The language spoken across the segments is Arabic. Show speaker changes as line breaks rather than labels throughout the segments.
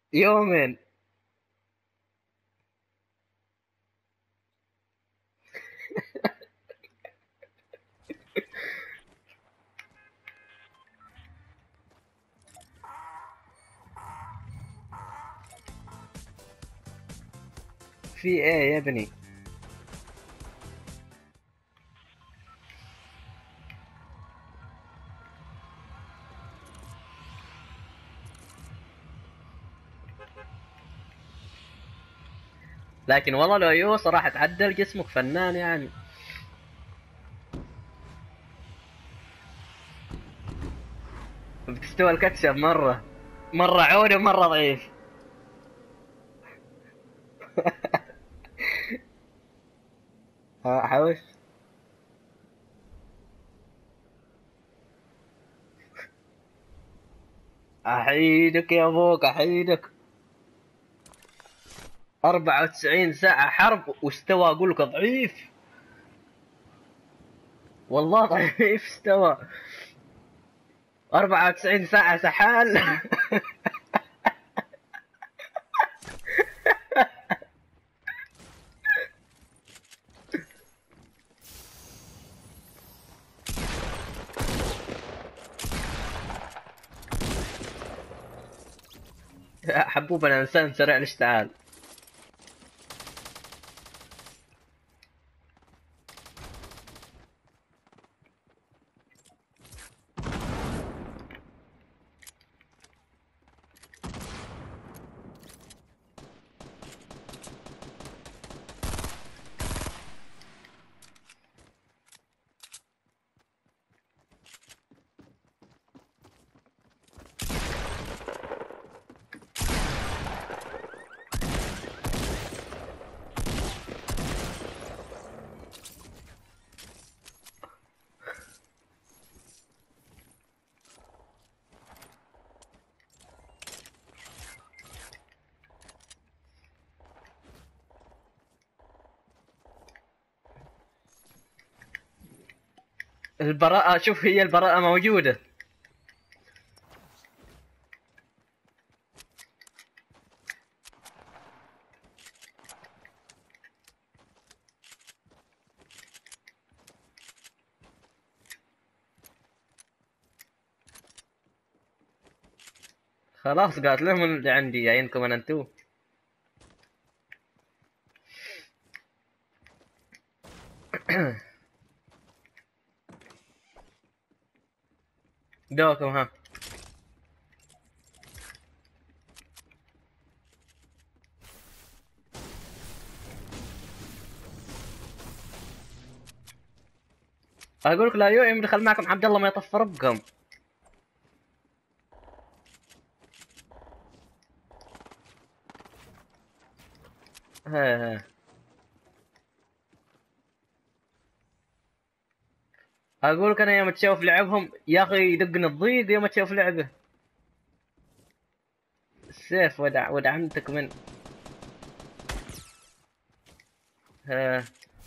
يومين. في ايه يا ابني؟ لكن والله لو يوصل راح تعدل جسمك فنان يعني. بتستوى الكاتشب مرة، مرة عودة ومرة ضعيف. حوش. احيدك يا ابوك احيدك. 94 ساعة حرب واستوى اقول لك ضعيف. والله ضعيف استوى. 94 ساعة سحال. حبوب انا انسان سريع الاشتعال. البراءة، شوف هي البراءة موجودة. خلاص قالت لهم اللي عندي جايينكم انا انتو. دوكم ها. اقول لك لا يوم دخل معكم عبد الله ما يطفر بكم. ها. اقول لك انا يوم تشوف لعبهم يا اخي يدقني الضيق يوم تشوف لعبه. السيف ودعمتك من. ها.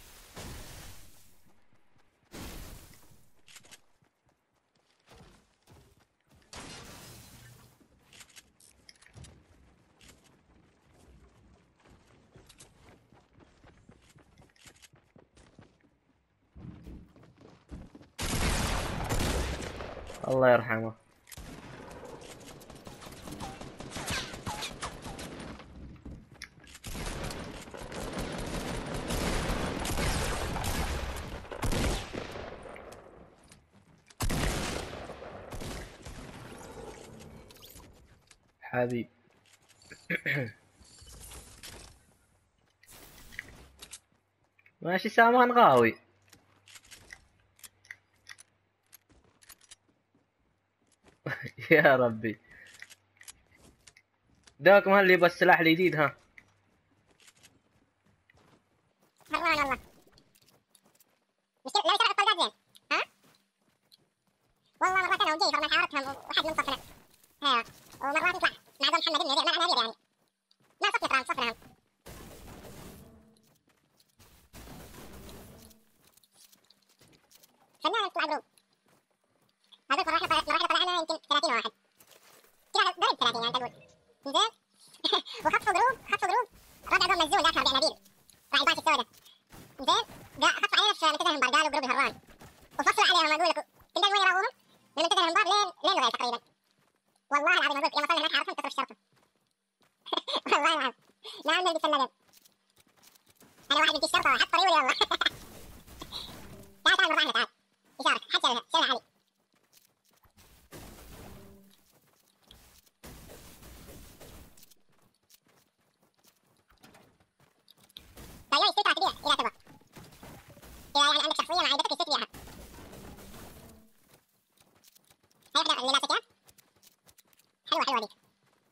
الله يرحمه. حبيب. ماشي سامان غاوي. يا ربي. دوكم هل يبغى السلاح الجديد ها.
والله والله مشكلة لا يسرع الطلقات زين. ها؟ والله مرات انا وجيفر ما حارتهم وحد منتصر. ايوه ومرات يطلع مع ذو محمد انه ما على يعني. لا صفر ترى صفرهم. خلينا نطلع جروب. هذول راح طلعنا يمكن 30 واحد. كذا ضرب 30 يعني تقول. زين انا اقول لك تلقى وين يراوغهم من منتدى الانظار لين لغايه تقريبا. والله العظيم اقول لك يوم وصلنا هناك عرفنا كثر الشرطه. والله العظيم ما عندنا بيتسلقن. انا واحد يجي الشرطه حط طريقي والله. تعال تعال مرة تعال يشارك حد شلها علي. طيب يستطيع تبيع اذا تبغى. اذا يعني عندك شخصيه مع عيدتك يستطيع تبيعها. هاي واحده اللي ماسكها حلوه حلوه هذيك.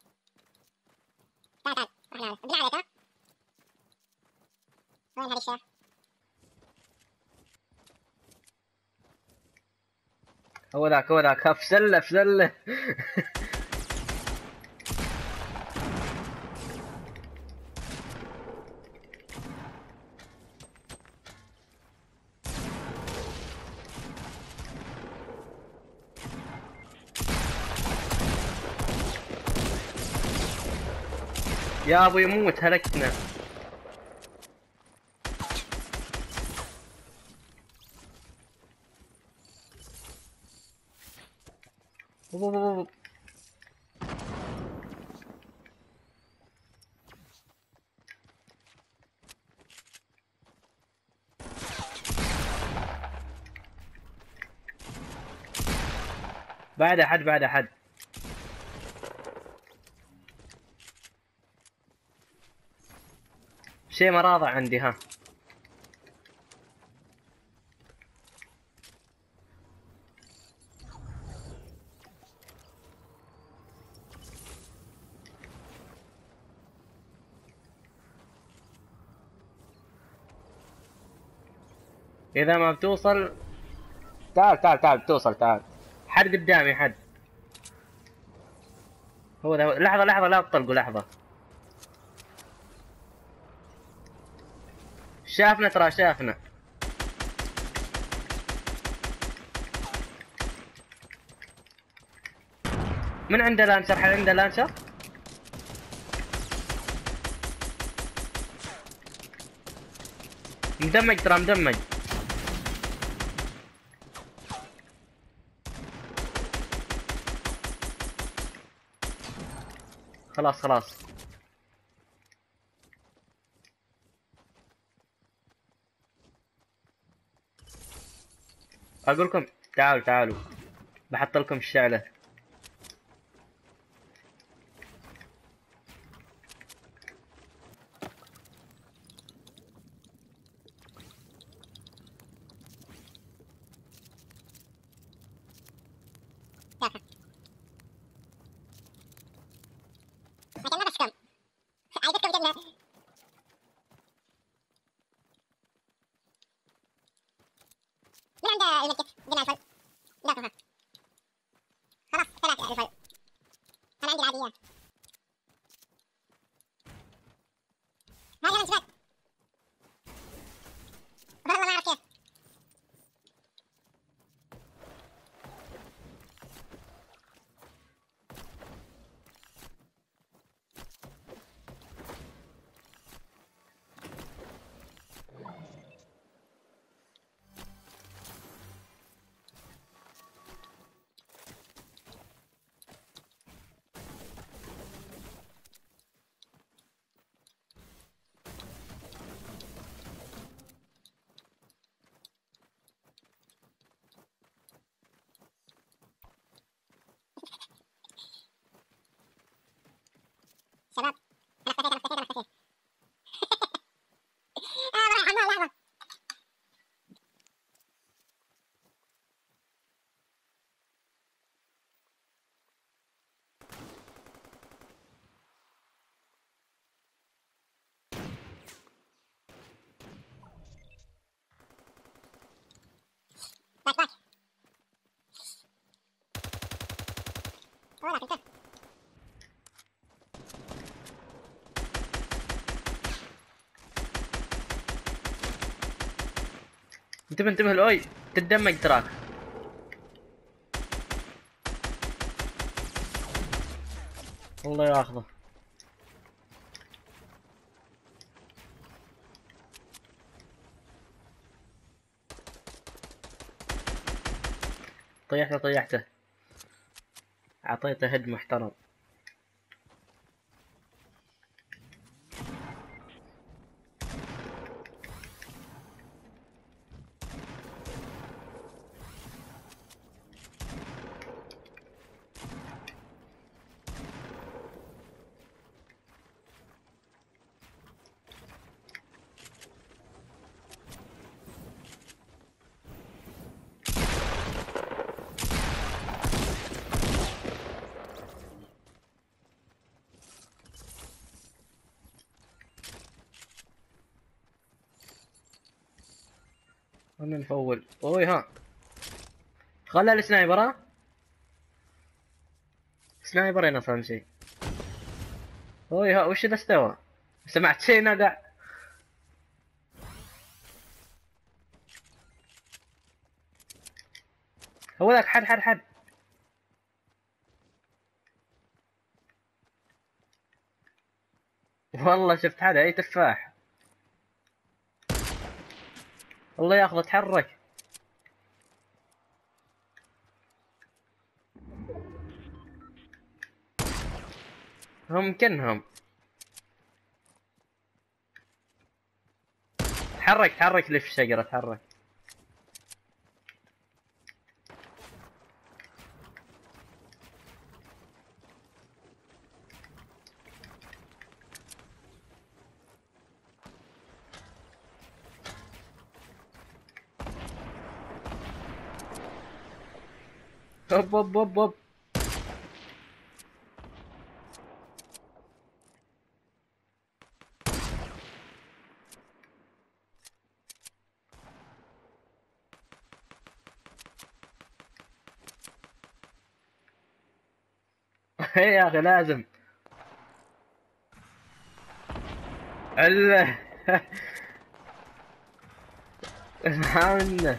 تعال تعال رحنا ابن عليك. ها وين هذه الشارع؟
هو ذاك افسله. يا ابو يموت هلكنا. بعد احد. شيء ما راضع عندي. ها اذا ما بتوصل تعال بتوصل. تعال حد قدامي حد. هو ده. لحظة لا تطلقوا لحظة. شافنا ترى شافنا. من عنده لانشر؟ حد عنده لانشر؟ مدمج ترى مدمج. خلاص اقول لكم تعالوا بحط لكم الشعلة.
لكن ما بشكم عيدتكم جبنا. من عند المسجد جبنا الفل. ذاكها خلاص 3 الفل. انا عندي العادية. هاي يلا شباب. والله ما اعرف كيف. شباب انا اختفيت. بروح الحمام لحظة. باك ولا كنت.
انتبه الاوي تدمج تراك. والله ياخذه. طيحته. اعطيته هد محترم. خلنا نفول. اوي ها، خلى السنايبر. ها سنايبر هنا صار شيء. اوي ها، وش ذا استوى؟ سمعت شيء نقع. هو ذاك حد. والله شفت حدا، اي تفاح. الله ياخذ، تحرك. هم كنهم. تحرك لي في الشجرة، تحرك. هوب. يا اخي لازم. ال منه.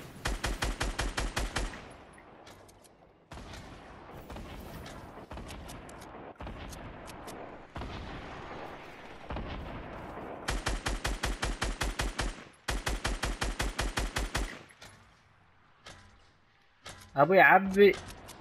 ابوي عبي.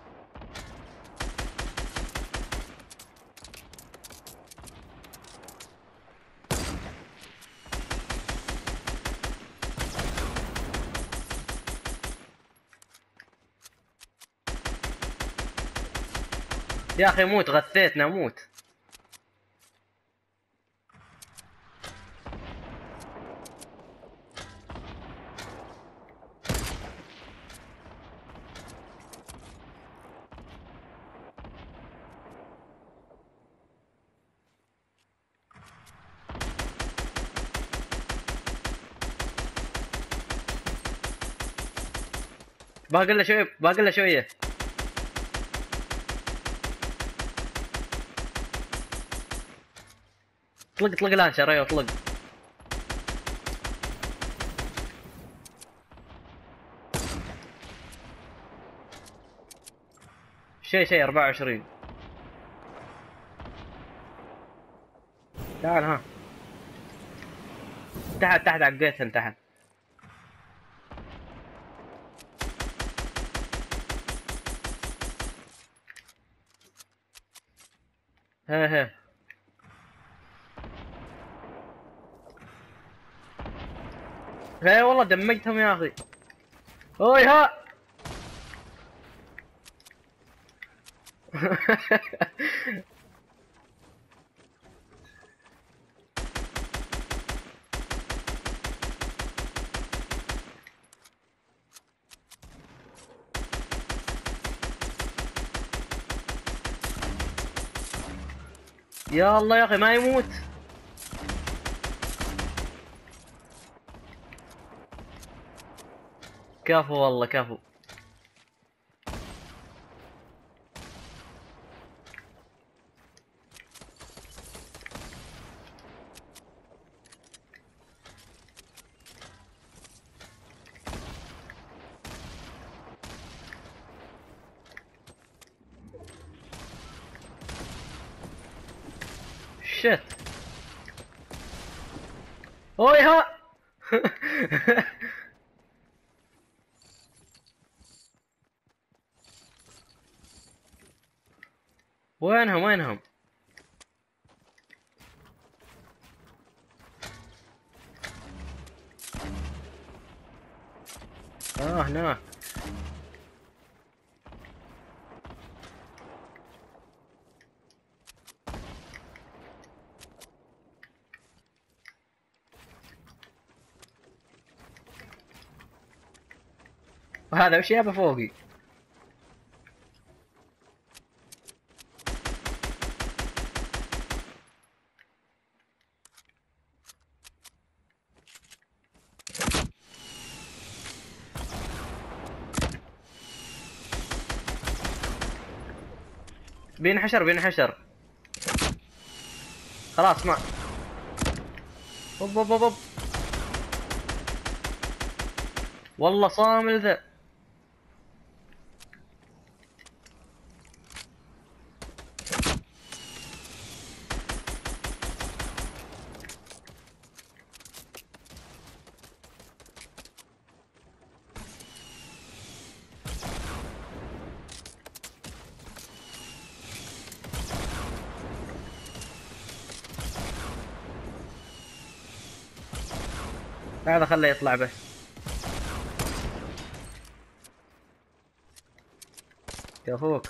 يا اخي موت، غثيتنا موت. باقي له شويه. طلق لانشر، ايوه طلق. شيء 24. تعال ها، تحت عقيتهم تحت. ها والله دمجتهم يا اخي. اوي ها. يا الله يا اخي ما يموت. كفو والله كفو. شت. اوي ها. وينهم وينهم؟ هناك. وهذا وش يابا فوقي؟ بينحشر بينحشر. خلاص ما. اوب اوب اوب. والله صامل ذا. هذا خله يطلع بس. كفوك.